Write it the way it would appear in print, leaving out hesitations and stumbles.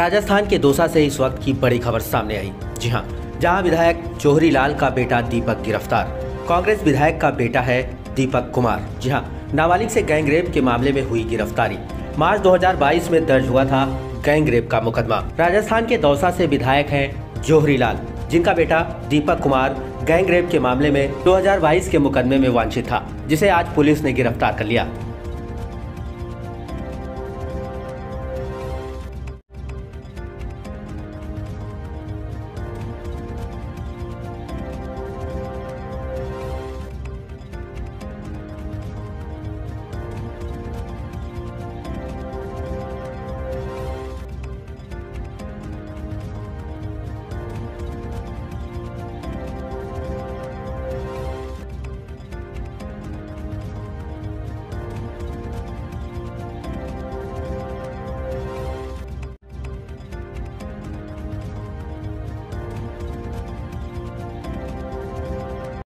राजस्थान के दौसा से इस वक्त की बड़ी खबर सामने आई। जी हां, जहां विधायक जौहरी लाल का बेटा दीपक गिरफ्तार। कांग्रेस विधायक का बेटा है दीपक कुमार। जी हां, नाबालिग से गैंग रेप के मामले में हुई गिरफ्तारी। मार्च 2022 में दर्ज हुआ था गैंग रेप का मुकदमा। राजस्थान के दौसा से विधायक हैं जौहरी लाल, जिनका बेटा दीपक कुमार गैंग रेप के मामले में 2022 के मुकदमे में वांछित था, जिसे आज पुलिस ने गिरफ्तार कर लिया।